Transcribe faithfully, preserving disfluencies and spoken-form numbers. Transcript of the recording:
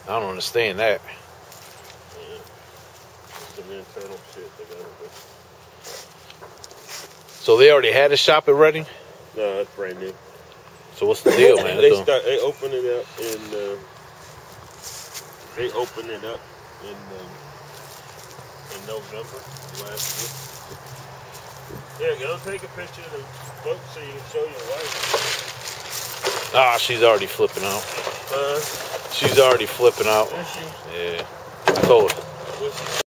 I don't understand that. Yeah. Some internal shit they gotta do. So they already had a shop at Reading? No, it's brand new. So what's the deal, man? they So, start. They open it up in. Uh, they opened it up in um, in November last year. Yeah, go take a picture of the boat so you can show your wife. ah, she's already flipping out. Uh, She's already flipping out. is she? Yeah, I told her. What's she